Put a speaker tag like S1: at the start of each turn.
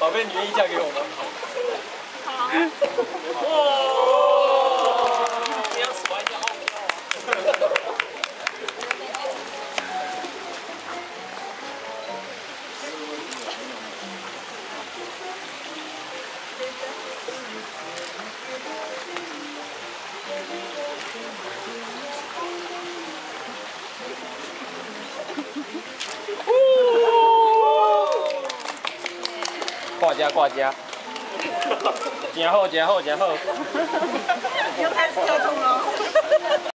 S1: 宝贝，你愿意嫁给我吗？
S2: 好。
S1: 哇！这样甩一下好不好？挂家挂家，真好真好真好。
S2: 又开始跳动了。